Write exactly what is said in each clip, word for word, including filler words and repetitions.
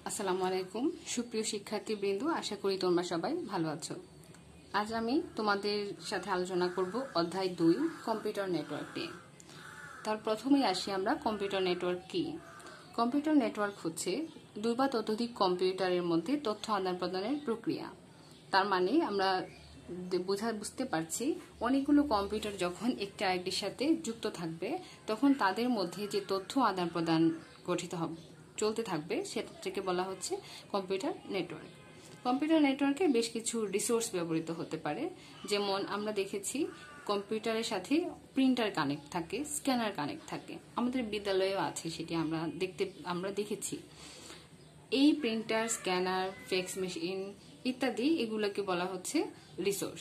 আসসালামু আলাইকুম সুপ্রিয় শিক্ষার্থীবৃন্দ, আশা করি তোমরা সবাই ভালো আছো। আজ আমি তোমাদের সাথে আলোচনা করব অধ্যায় দুই কম্পিউটার নেটওয়ার্ক নিয়ে। তার প্রথমেই আসি আমরা কম্পিউটার নেটওয়ার্ক কি। কম্পিউটার নেটওয়ার্ক হচ্ছে দুই বা ততোধিক কম্পিউটারের মধ্যে তথ্য আদান প্রদানের প্রক্রিয়া। তার মানে আমরা বোঝা বুঝতে পারছি অনেকগুলো কম্পিউটার যখন একটি আরেকটির সাথে যুক্ত থাকবে তখন তাদের মধ্যে যে তথ্য আদান প্রদান গঠিত হবে চলতে থাকবে সেটাকে বলা হচ্ছে কম্পিউটার নেটওয়ার্ক। কম্পিউটার নেটওয়ার্কে বেশ কিছু রিসোর্স ব্যবহৃত হতে পারে, যেমন আমরা দেখেছি কম্পিউটারের সাথে প্রিন্টার কানেক্ট থাকে, স্ক্যানার কানেক্ট থাকে, আমাদের বিদ্যালয়েও আছে, সেটি আমরা দেখতে আমরা দেখেছি। এই প্রিন্টার, স্ক্যানার, ফ্যাক্স মেশিন ইত্যাদি এগুলোকে বলা হচ্ছে রিসোর্স।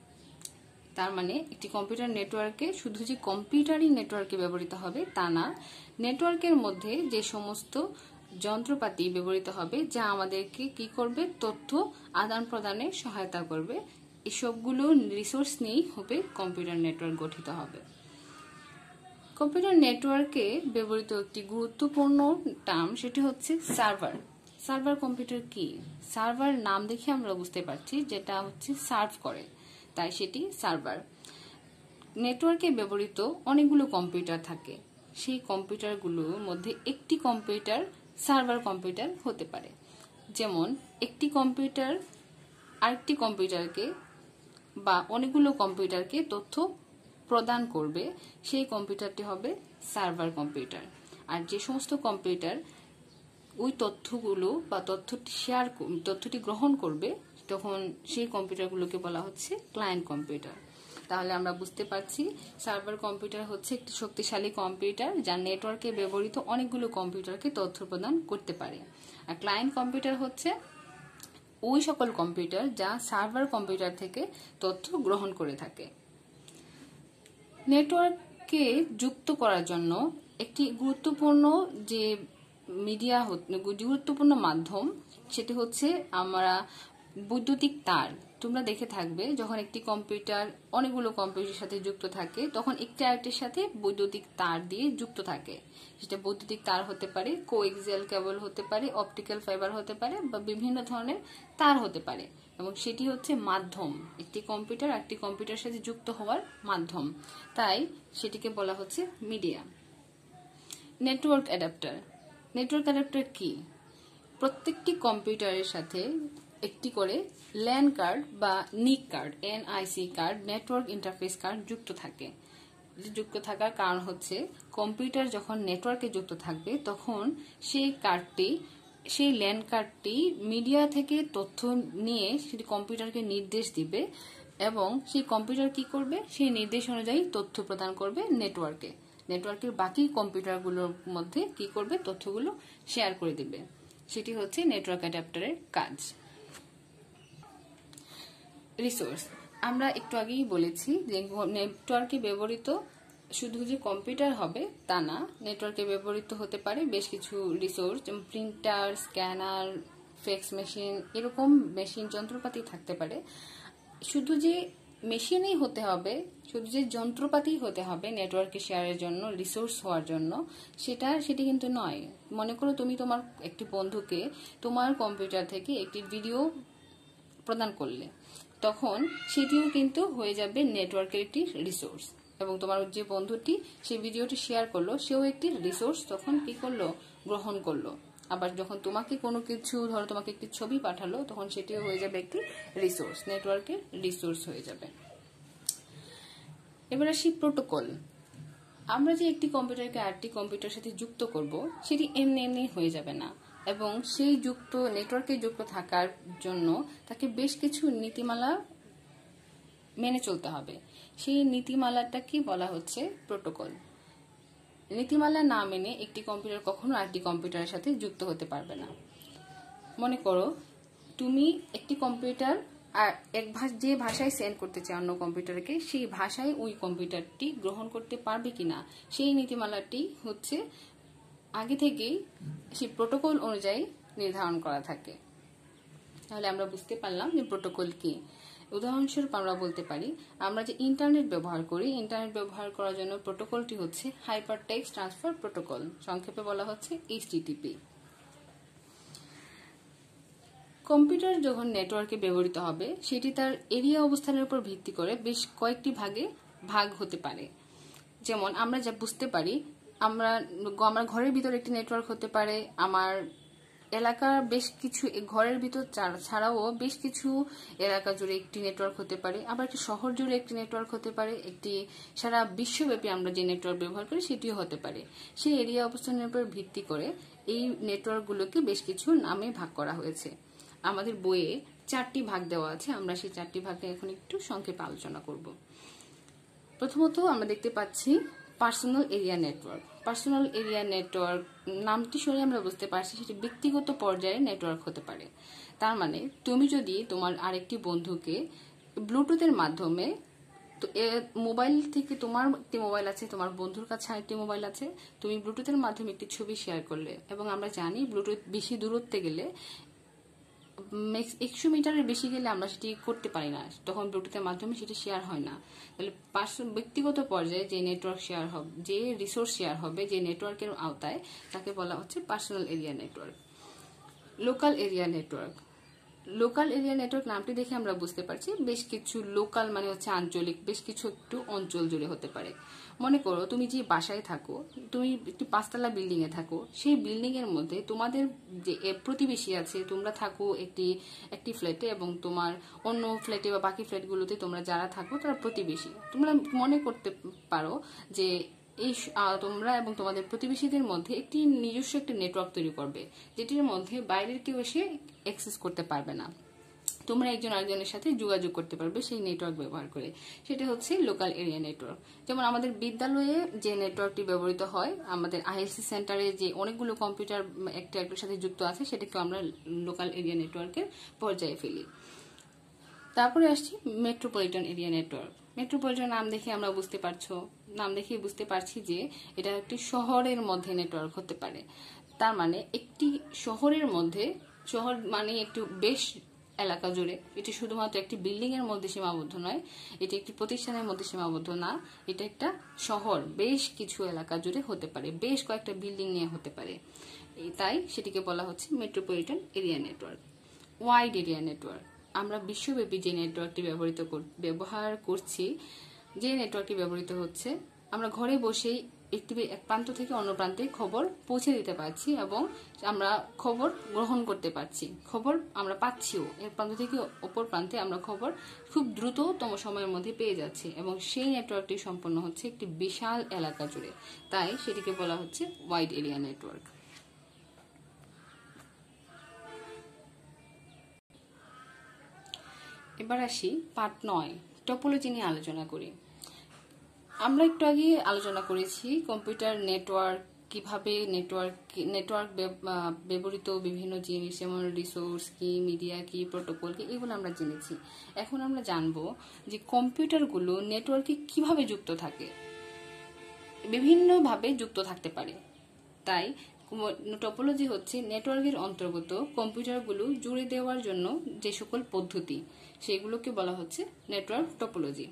তার মানে একটি কম্পিউটার নেটওয়ার্কে শুধু যে কম্পিউটারই নেটওয়ার্কে ব্যবহৃত হবে তা না, নেটওয়ার্কের মধ্যে যে সমস্ত যন্ত্রপাতি ব্যবহৃত হবে যা আমাদেরকে কি করবে, তথ্য আদান প্রদানে সহায়তা করবে, এসবগুলো রিসোর্স নিয়েই হবে কম্পিউটার নেটওয়ার্ক গঠিত হবে। কম্পিউটার নেটওয়ার্কে ব্যবহৃত একটি গুরুত্বপূর্ণ টার্ম সেটি হচ্ছে সার্ভার। সার্ভার কম্পিউটার কি? সার্ভার নাম দেখে আমরা বুঝতে পারছি যেটা হচ্ছে সার্ভ করে, তাই সেটি সার্ভার। নেটওয়ার্কে ব্যবহৃত অনেকগুলো কম্পিউটার থাকে, সেই কম্পিউটারগুলোর মধ্যে একটি কম্পিউটার সার্ভার কম্পিউটার হতে পারে। যেমন একটি কম্পিউটার আরেকটি কম্পিউটারকে বা অনেকগুলো কম্পিউটারকে তথ্য প্রদান করবে, সেই কম্পিউটারটি হবে সার্ভার কম্পিউটার। আর যে সমস্ত কম্পিউটার ওই তথ্যগুলো বা তথ্যটি শেয়ার তথ্যটি গ্রহণ করবে তখন সেই কম্পিউটারগুলোকে বলা হচ্ছে ক্লায়েন্ট কম্পিউটার। তাহলে আমরা বুঝতে পারছি সার্ভার কম্পিউটার হচ্ছে একটি শক্তিশালী কম্পিউটার যা নেটওয়ার্কে ব্যবহৃত অনেকগুলো কম্পিউটারকে তথ্য প্রদান করতে পারে। আর ক্লায়েন্ট কম্পিউটার হচ্ছে ওই সকল কম্পিউটার যা সার্ভার কম্পিউটার থেকে তথ্য গ্রহণ করে থাকে। নেটওয়ার্ককে যুক্ত করার জন্য একটি গুরুত্বপূর্ণ যে মিডিয়া গুরুত্বপূর্ণ মাধ্যম সেটি হচ্ছে আমরা বৈদ্যুতিক তার। তোমরা দেখে থাকবে যখন একটি কম্পিউটার অনেকগুলো কম্পিউটারের সাথে যুক্ত থাকে তখন একটি আরেকটির সাথে বৈদ্যুতিক তার দিয়ে যুক্ত থাকে। সেটা বৈদ্যুতিক তার হতে পারে, কোএক্সিয়াল কেবল হতে পারে, অপটিক্যাল ফাইবার হতে পারে বা বিভিন্ন ধরনের তার হতে পারে, এবং সেটি হচ্ছে মাধ্যম, একটি কম্পিউটার একটি কম্পিউটারের সাথে যুক্ত হওয়ার মাধ্যম, তাই সেটিকে বলা হচ্ছে media. Network adapter. Network adapter কি? প্রত্যেকটি কম্পিউটারের সাথে একটি করে ল্যান কার্ড বা NIC card, N I C card, network interface card যুক্ত থাকে। যুক্ত থাকার কারণ হচ্ছে কম্পিউটার যখন নেটওয়ার্কে যুক্ত থাকবে তখন সেই কার্ডটি সেই ল্যান কার্ডটি মিডিয়া থেকে তথ্য নিয়ে সেটি কম্পিউটারকে নির্দেশ দিবে এবং সেই কম্পিউটার কি করবে, সেই নির্দেশ অনুযায়ী তথ্য প্রদান করবে নেটওয়ার্কে। নেটওয়ার্কের বাকি কম্পিউটারগুলোর মধ্যে কি করবে, তথ্যগুলো শেয়ার করে দিবে। সেটি হচ্ছে নেটওয়ার্ক অ্যাডাপ্টারের কাজ। রিসোর্স। আমরা একটু আগেই বলেছি যে নেটওয়ার্কে ব্যবহৃত শুধু যে কম্পিউটার হবে তা না, নেটওয়ার্কে ব্যবহৃত হতে পারে বেশ কিছু রিসোর্স, যেমন প্রিন্টার, স্ক্যানার, ফ্যাক্স মেশিন, এরকম মেশিন যন্ত্রপাতি থাকতে পারে। শুধু যে মেশিনই হতে হবে, শুধু যে যন্ত্রপাতি হতে হবে নেটওয়ার্কে শেয়ারের জন্য, রিসোর্স হওয়ার জন্য, সেটা সেটি কিন্তু নয়। মনে করো তুমি তোমার একটি বন্ধুকে তোমার কম্পিউটার থেকে একটি ভিডিও প্রদান করলে, তখন সেটিও কিন্তু হয়ে যাবে নেটওয়ার্কের একটি রিসোর্স, এবং তোমার যে বন্ধুটি সেই ভিডিওটি শেয়ার করলো সেও একটি রিসোর্স তখন কি করলো, গ্রহণ করলো। আবার যখন তোমাকে কোনো কিছু, ধরো তোমাকে একটি ছবি পাঠালো, তখন সেটিও হয়ে যাবে একটি রিসোর্স, নেটওয়ার্কের রিসোর্স হয়ে যাবে। এবার আসি প্রোটোকল। আমরা যে একটি কম্পিউটারকে আরেকটি কম্পিউটারের সাথে যুক্ত করব সেটি এমনি এমনি হয়ে যাবে না, এবং সেই যুক্ত নেটওয়ার্কে যুক্ত থাকার জন্য তাকে বেশ কিছু নীতিমালা মেনে চলতে হবে। সেই নীতিমালাটা কি বলা হচ্ছে, প্রোটোকল। নীতিমালা না মেনে একটি কম্পিউটার কখনো আরেকটি কম্পিউটারের সাথে যুক্ত হতে পারবে না। মনে করো তুমি একটি কম্পিউটার আর এক ভাষা যে ভাষায় সেন্ড করতে চাই অন্য কম্পিউটারকে, সেই ভাষায় ওই কম্পিউটারটি গ্রহণ করতে পারবে কিনা সেই নীতিমালাটি হচ্ছে আগে থেকেই সেই প্রোটোকল অনুযায়ী নির্ধারণ করা থাকে। তাহলে আমরা বুঝতে পারলাম যে প্রোটোকল কি। উদাহরণস্বরূপ আমরা বলতে পারি আমরা যে ইন্টারনেট ব্যবহার করি, ইন্টারনেট ব্যবহার করার জন্য প্রোটোকলটি হচ্ছে হাইপার টেক্সট ট্রান্সফার প্রোটোকল, সংক্ষেপে বলা হচ্ছে এইচটিটিপি। কম্পিউটার যখন নেটওয়ার্কে ব্যবহৃত হবে সেটি তার এরিয়া অবস্থানের উপর ভিত্তি করে বেশ কয়েকটি ভাগে ভাগ হতে পারে। যেমন আমরা যা বুঝতে পারি, আমরা আমার ঘরের ভিতর একটি নেটওয়ার্ক হতে পারে, আমার এলাকার বেশ কিছু ঘরের ভিতর ছাড়াও বেশ কিছু এলাকা জুড়ে একটি নেটওয়ার্ক হতে পারে, আবার একটি শহর জুড়ে একটি নেটওয়ার্ক হতে পারে, একটি সারা বিশ্বব্যাপী আমরা যে নেটওয়ার্ক ব্যবহার করি সেটিও হতে পারে। সেই এরিয়া অবস্থানের উপর ভিত্তি করে এই নেটওয়ার্কগুলোকে বেশ কিছু নামে ভাগ করা হয়েছে। আমাদের বইয়ে চারটি ভাগ দেওয়া আছে, আমরা সেই চারটি ভাগে এখন একটু সংক্ষেপে আলোচনা করব। প্রথমত আমরা দেখতে পাচ্ছি personal area network. Personal area network নামটি শুনে আমরা বুঝতে পারছি সেটি ব্যক্তিগত পর্যায়ে নেটওয়ার্ক হতে পারে। তার মানে তুমি যদি তোমার আরেকটি বন্ধুকে ব্লুটুথের মাধ্যমে, মোবাইল থেকে তোমার একটি মোবাইল আছে, তোমার বন্ধুর কাছে আরেকটি মোবাইল আছে, তুমি ব্লুটুথের মাধ্যমে একটি ছবি শেয়ার করলে, এবং আমরা জানি ব্লুটুথ বেশি দূরত্বে গেলে একশো মিটারের বেশি গেলে আমরা সেটি করতে পারি না, তখন ব্লুটুথের মাধ্যমে সেটি শেয়ার হয় না। তাহলে ব্যক্তিগত পর্যায়ে যে নেটওয়ার্ক শেয়ার হবে, যে রিসোর্স শেয়ার হবে, যে নেটওয়ার্কের আওতায়, তাকে বলা হচ্ছে personal area network. Local area network. Local area network নামটি দেখে আমরা বুঝতে পারছি বেশ কিছু লোকাল মানে হচ্ছে আঞ্চলিক, বেশ কিছু একটু অঞ্চল জুড়ে হতে পারে। মনে করো তুমি যে বাসায় থাকো, তুমি একটি পাঁচতলা বিল্ডিং এ থাকো, সেই বিল্ডিং এর মধ্যে তোমাদের যে প্রতিবেশী আছে, তোমরা থাকো একটি একটি ফ্ল্যাটে, এবং তোমার অন্য ফ্ল্যাটে বা বাকি ফ্ল্যাটগুলোতে তোমরা যারা থাকো তারা প্রতিবেশী। তোমরা মনে করতে পারো যে এই তোমরা এবং তোমাদের প্রতিবেশীদের মধ্যে একটি নিজস্ব একটি নেটওয়ার্ক তৈরি করবে, যেটির মধ্যে বাইরের কেউ এসে অ্যাক্সেস করতে পারবে না, তোমরা একজন আরেকজনের সাথে যোগাযোগ করতে পারবে সেই নেটওয়ার্ক ব্যবহার করে। সেটা হচ্ছে লোকাল এরিয়া নেটওয়ার্ক। যেমন আমাদের বিদ্যালয়ে যে নেটওয়ার্কটি ব্যবহৃত হয়, আমাদের আইএলসি সেন্টারে যে অনেকগুলো কম্পিউটার একটা একটার সাথে যুক্ত আছে, সেটাকে আমরা লোকাল এরিয়া নেটওয়ার্কের পর্যায়ে ফেলি। তারপরে আসছি মেট্রোপলিটন এরিয়া নেটওয়ার্ক। মেট্রোপলিটন নাম দেখে আমরা বুঝতে পারছো নাম দেখে বুঝতে পারছি যে এটা একটি শহরের মধ্যে নেটওয়ার্ক হতে পারে। তার মানে একটি শহরের মধ্যে, শহর মানে একটু বেশ এলাকা জুড়ে, এটি শুধুমাত্র একটি বিল্ডিং এর মধ্যে সীমাবদ্ধ নয়, এটি একটি প্রতিষ্ঠানের মধ্যে সীমাবদ্ধ না, এটা একটা শহর বেশ কিছু এলাকা জুড়ে হতে পারে, বেশ কয়েকটা বিল্ডিং নিয়ে হতে পারে। তাই সেটিকে বলা হচ্ছে metropolitan area network. Wide area network. আমরা বিশ্বব্যাপী যে নেটওয়ার্কটি ব্যবহৃত ব্যবহার করছি, যে নেটওয়ার্কটি ব্যবহৃত হচ্ছে, আমরা ঘরে বসেই একটি এক প্রান্ত থেকে অন্য প্রান্তে খবর পৌঁছে দিতে পারছি, এবং আমরা খবর গ্রহণ করতে পারছি, খবর আমরা পাচ্ছিও। এক প্রান্ত থেকে অপর প্রান্তে আমরা খবর খুব দ্রুততম সময়ের মধ্যে পেয়ে যাচ্ছি, এবং সেই নেটওয়ার্কটি সম্পন্ন হচ্ছে একটি বিশাল এলাকা জুড়ে। তাই সেটিকে বলা হচ্ছে ওয়াইড এরিয়া নেটওয়ার্ক। এবার আসি পার্ট নয়, টপোলজি নিয়ে আলোচনা করি। আমরা একটু আগে আলোচনা করেছি কম্পিউটার নেটওয়ার্ক, কিভাবে নেটওয়ার্ক নেটওয়ার্ক ব্যবহৃত বিভিন্ন জিনিস, যেমন রিসোর্স কি, মিডিয়া কি, প্রোটোকল কি, এগুলো আমরা জেনেছি। এখন আমরা জানবো যে কম্পিউটারগুলো নেটওয়ার্কে কিভাবে যুক্ত থাকে। বিভিন্নভাবে যুক্ত থাকতে পারে। তাই টপোলজি হচ্ছে নেটওয়ার্কের অন্তর্গত কম্পিউটারগুলো জুড়ে দেওয়ার জন্য যে সকল পদ্ধতি, সেগুলোকে বলা হচ্ছে নেটওয়ার্ক টপোলজি।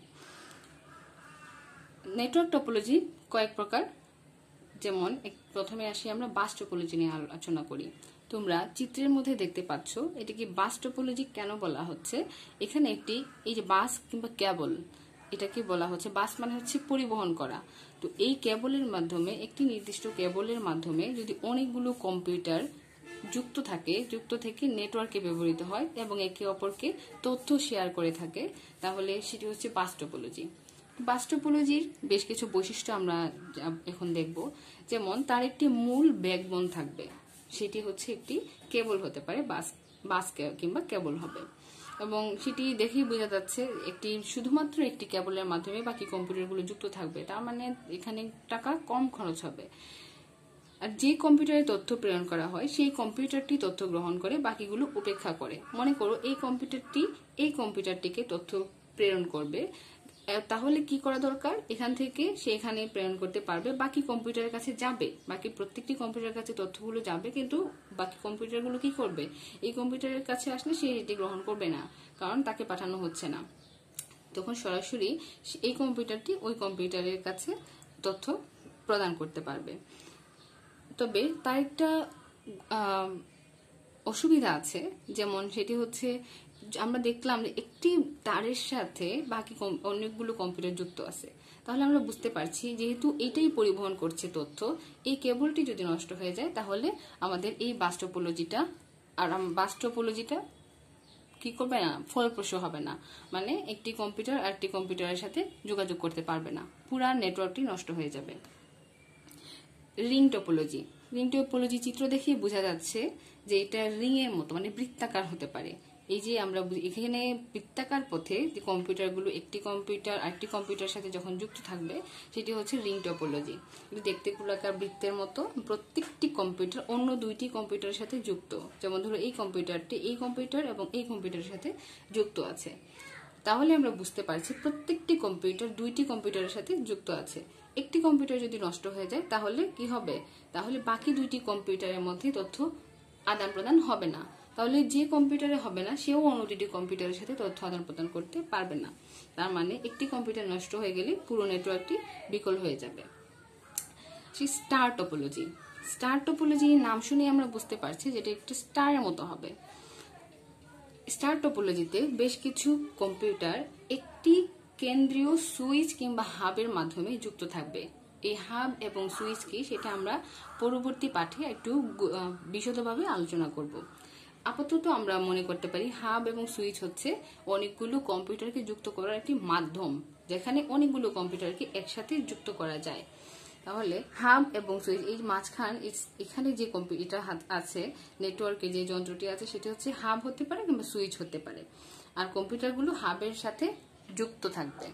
নেটওয়ার্ক টপোলজি কয়েক প্রকার। যেমন প্রথমে আসি আমরা বাস টপোলজি নিয়ে আলোচনা করি। তোমরা চিত্রের মধ্যে দেখতে পাচ্ছ এটিকে বাস টপোলজি কেন বলা হচ্ছে। এখানে একটি এই যে বাস কিংবা কেবল, এটাকে বলা হচ্ছে, বাস মানে হচ্ছে পরিবহন করা। তো এই কেবলের মাধ্যমে, একটি নির্দিষ্ট কেবলের মাধ্যমে যদি অনেকগুলো কম্পিউটার যুক্ত থাকে, যুক্ত থেকে নেটওয়ার্কে ব্যবহৃত হয় এবং একে অপরকে তথ্য শেয়ার করে থাকে, তাহলে সেটি হচ্ছে বাস টপোলজি। বাস টপোলজির বেশ কিছু বৈশিষ্ট্য আমরা এখন দেখব। যেমন তার একটি মূল ব্যাকবোন থাকবে, সেটি হচ্ছে একটি কেবল হতে পারে, বাস বাস কিংবা কেবল হবে, এবং সেটি দেখেই বোঝা যাচ্ছে একটি শুধুমাত্র একটি কেবলের মাধ্যমে বাকি কম্পিউটারগুলো যুক্ত থাকবে। তার মানে এখানে টাকা কম খরচ হবে। আর যে কম্পিউটারে তথ্য প্রেরণ করা হয়, সেই কম্পিউটারটি তথ্য গ্রহণ করে, বাকিগুলো উপেক্ষা করে। মনে করো এই কম্পিউটারটি এই কম্পিউটারটিকে তথ্য প্রেরণ করবে, তাহলে কি করা দরকার, এখান থেকে সে এখানে প্রেরণ করতে পারবে, বাকি কম্পিউটারের কাছে যাবে, বাকি প্রত্যেকটি কম্পিউটারের কাছে তথ্যগুলো যাবে, কিন্তু বাকি কম্পিউটারগুলো কি করবে, এই কম্পিউটারের কাছে আসলে সে এটি গ্রহণ করবে না, কারণ তাকে পাঠানো হচ্ছে না। তখন সরাসরি এই কম্পিউটারটি ওই কম্পিউটারের কাছে তথ্য প্রদান করতে পারবে। তবে তার একটা অসুবিধা আছে, যেমন সেটি হচ্ছে আমরা দেখলাম যে একটি তারের সাথে বাকি অনেকগুলো কম্পিউটার যুক্ত আছে, তাহলে আমরা বুঝতে পারছি যেহেতু এটাই পরিবহন করছে তথ্য, এই কেবলটি যদি নষ্ট হয়ে যায় তাহলে আমাদের এই বাস টপোলজিটা আর বাস টপোলজিটা কি করবে না, ফলপ্রসূ হবে না। মানে একটি কম্পিউটার আর একটি কম্পিউটারের সাথে যোগাযোগ করতে পারবে না, পুরা নেটওয়ার্কটি নষ্ট হয়ে যাবে। রিং টপোলজি, রিং টপোলজি চিত্র দেখে বোঝা যাচ্ছে যে এটা রিং এর মতো, মানে বৃত্তাকার হতে পারে। এই যে আমরা এখানে বৃত্তাকার পথে যে কম্পিউটারগুলো একটি কম্পিউটার আরেকটি কম্পিউটারের সাথে যখন যুক্ত থাকবে সেটি হচ্ছে রিং টপোলজি। দেখতে গোলাকার বৃত্তের মতো, প্রত্যেকটি কম্পিউটার অন্য দুইটি কম্পিউটারের সাথে যুক্ত। যেমন ধরো এই কম্পিউটারটি এই কম্পিউটার এবং এই কম্পিউটারের সাথে যুক্ত আছে, তাহলে আমরা বুঝতে পারছি প্রত্যেকটি কম্পিউটার দুইটি কম্পিউটারের সাথে যুক্ত আছে। একটি কম্পিউটার যদি নষ্ট হয়ে যায় তাহলে কি হবে, তাহলে বাকি দুইটি কম্পিউটারের মধ্যে তথ্য আদান প্রদান হবে না, তাহলে যে কম্পিউটারে হবে না সেও অন্য দুটি কম্পিউটারের সাথে তথ্য আদান প্রদান করতে পারবে না। তার মানে একটি কম্পিউটার নষ্ট হয়ে গেলে পুরো নেটওয়ার্কটি বিকল হয়ে যাবে। সেই স্টার টপোলজি, স্টার টপোলজি নাম শুনে আমরা বুঝতে পারছি যেটা একটু স্টারের মতো হবে। স্টার টপোলজিতে বেশ কিছু কম্পিউটার একটি কেন্দ্রীয় সুইচ কিংবা হাবের মাধ্যমে যুক্ত থাকবে। এই হাব এবং সুইচ কি সেটা আমরা পরবর্তী পাঠে একটু বিশদভাবে আলোচনা করব। আপাতত আমরা মনে করতে পারি হাব এবং সুইচ হচ্ছে অনেকগুলো কম্পিউটারকে যুক্ত করার একটি মাধ্যম, যেখানে অনেকগুলো কম্পিউটারকে একসাথে যুক্ত করা যায়। তাহলে হাব এবং সুইচ, এই মাঝখান এখানে যে কম্পিউটার আছে, নেটওয়ার্কে যে যন্ত্রটি আছে সেটি হচ্ছে হাব হতে পারে কিংবা সুইচ হতে পারে, আর কম্পিউটারগুলো হাবের সাথে যুক্ত থাকবে।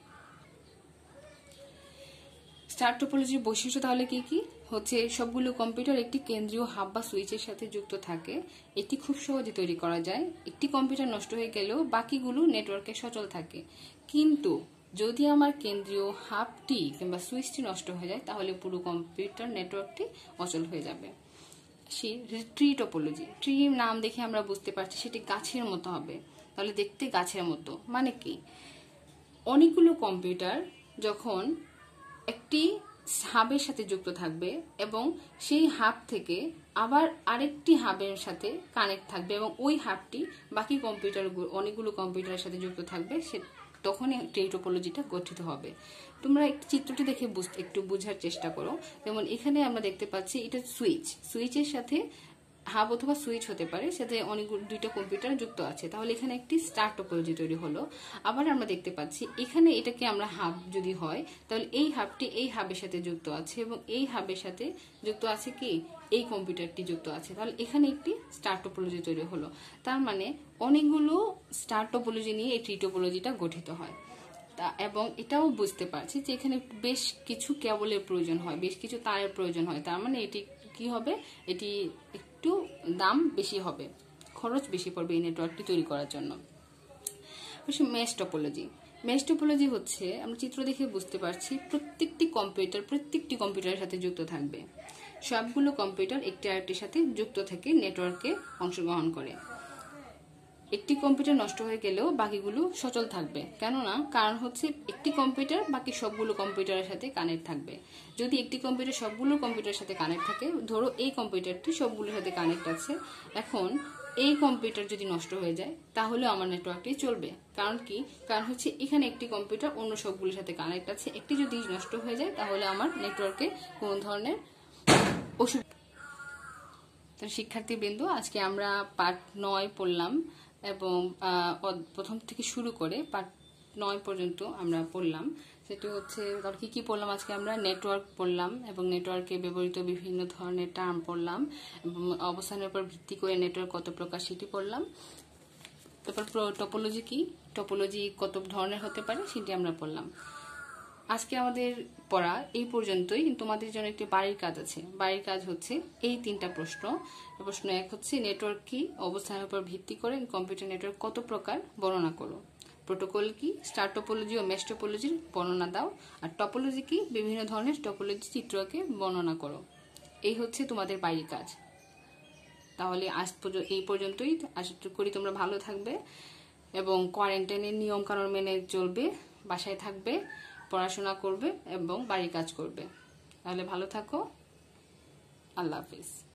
স্টার টপোলজির বৈশিষ্ট্য তাহলে কি কি হচ্ছে, সবগুলো কম্পিউটার একটি কেন্দ্রীয় হাব বা সুইচের সাথে যুক্ত থাকে। এটি খুব সহজে তৈরি করা যায়। একটি কম্পিউটার নষ্ট হয়ে গেলেও বাকিগুলো নেটওয়ার্কে সচল থাকে, কিন্তু যদি আমার কেন্দ্রীয় হাবটি কিংবা সুইচটি নষ্ট হয়ে যায় তাহলে পুরো কম্পিউটার নেটওয়ার্কটি অচল হয়ে যাবে। সেই ট্রি টপোলজি, ট্রি নাম দেখে আমরা বুঝতে পারছি সেটি গাছের মতো হবে, তাহলে দেখতে গাছের মতো মানে কি, অনেকগুলো কম্পিউটার যখন একটি হাবের সাথে যুক্ত থাকবে এবং সেই হাব থেকে আবার আরেকটি হাবের সাথে কানেক্ট থাকবে এবং ওই হাবটি বাকি কম্পিউটার অনেকগুলো কম্পিউটারের সাথে যুক্ত থাকবে, সে তখন ট্রি টপোলজিটা গঠিত হবে। তোমরা একটু চিত্রটি দেখে একটু বোঝার চেষ্টা করো। যেমন এখানে আমরা দেখতে পাচ্ছি এটা সুইচ, সুইচের সাথে হাব অথবা সুইচ হতে পারে, সাথে অনেক দুইটা কম্পিউটার যুক্ত আছে, তাহলে এখানে একটি স্টার টপোলজি তৈরি হলো। আবার আমরা দেখতে পাচ্ছি এখানে এটাকে আমরা হাব যদি হয় তাহলে এই হাবটি এই হাবের সাথে যুক্ত আছে এবং এই হাবের সাথে যুক্ত আছে কি এই কম্পিউটারটি যুক্ত আছে, তাহলে এখানে একটি স্টার টপোলজি তৈরি হলো। তার মানে অনেকগুলো স্টার টপোলজি নিয়ে এই ট্রি টপোলজিটা গঠিত হয়। তা এবং এটাও বুঝতে পারছি যে এখানে বেশ কিছু কেবলের প্রয়োজন হয়, বেশ কিছু তারের প্রয়োজন হয়, তার মানে এটি কি হবে, এটি একটু দাম বেশি হবে, খরচ বেশি পড়বে এই নেটওয়ার্কটি তৈরি করার জন্য। মেশ টপোলজি, মেশ টপোলজি হচ্ছে আমরা চিত্র দেখে বুঝতে পারছি প্রত্যেকটি কম্পিউটার প্রত্যেকটি কম্পিউটারের সাথে যুক্ত থাকবে, সবগুলো কম্পিউটার একটি আরেকটির সাথে যুক্ত থেকে নেটওয়ার্কে অংশগ্রহণ করে। একটি কম্পিউটার নষ্ট হয়ে গেলেও বাকিগুলো সচল থাকবে, কেননা কারণ হচ্ছে একটি কম্পিউটার বাকি সবগুলো কম্পিউটারের সাথে কানেক্ট থাকবে। যদি একটি কম্পিউটার সবগুলো কম্পিউটারের সাথে কানেক্ট থাকে, ধরো এই কম্পিউটারটি সবগুলোর সাথে কানেক্ট আছে, এখন এই কম্পিউটার যদি নষ্ট হয়ে যায় তাহলে আমার নেটওয়ার্কটি চলবে। কারণ কি, কারণ হচ্ছে এখানে একটি কম্পিউটার অন্য সবগুলোর সাথে কানেক্ট আছে, একটি যদি নষ্ট হয়ে যায় তাহলে আমার নেটওয়ার্কে কোন ধরনের অসুবিধা। তো শিক্ষার্থীবৃন্দ, আজকে আমরা পার্ট নয় পড়লাম এবং প্রথম থেকে শুরু করে পার্ট নয় পর্যন্ত আমরা পড়লাম। সেটি হচ্ছে কি কি পড়লাম আজকে আমরা, নেটওয়ার্ক পড়লাম এবং নেটওয়ার্কে ব্যবহৃত বিভিন্ন ধরনের টার্ম পড়লাম এবং অবস্থানের উপর ভিত্তি করে নেটওয়ার্ক কত প্রকার সেটি পড়লাম। তারপর টপোলজি কি, টপোলজি কত ধরনের হতে পারে সেটি আমরা পড়লাম। আজকে আমাদের পড়া এই পর্যন্তই। তোমাদের জন্য একটি বাড়ির কাজ আছে। বাড়ির কাজ হচ্ছে এই তিনটা প্রশ্ন। প্রশ্ন এক হচ্ছে নেটওয়ার্ক কি, অবস্থানের উপর ভিত্তি করে কম্পিউটার নেটওয়ার্ক কত প্রকার বর্ণনা করো। প্রোটোকল কি, স্টার টপোলজি ও মেশ টপোলজির বর্ণনা দাও। আর টপোলজি কি, বিভিন্ন ধরনের টপোলজি চিত্রকে বর্ণনা করো। এই হচ্ছে তোমাদের বাড়ির কাজ। তাহলে আজ এই পর্যন্তই। আশা করি তোমরা ভালো থাকবে এবং কোয়ারেন্টাইনের নিয়ম কানুন মেনে চলবে, বাসায় থাকবে, পড়াশোনা করবে এবং বাড়ির কাজ করবে। তাহলে ভালো থাকো। আল্লাহ হাফিজ।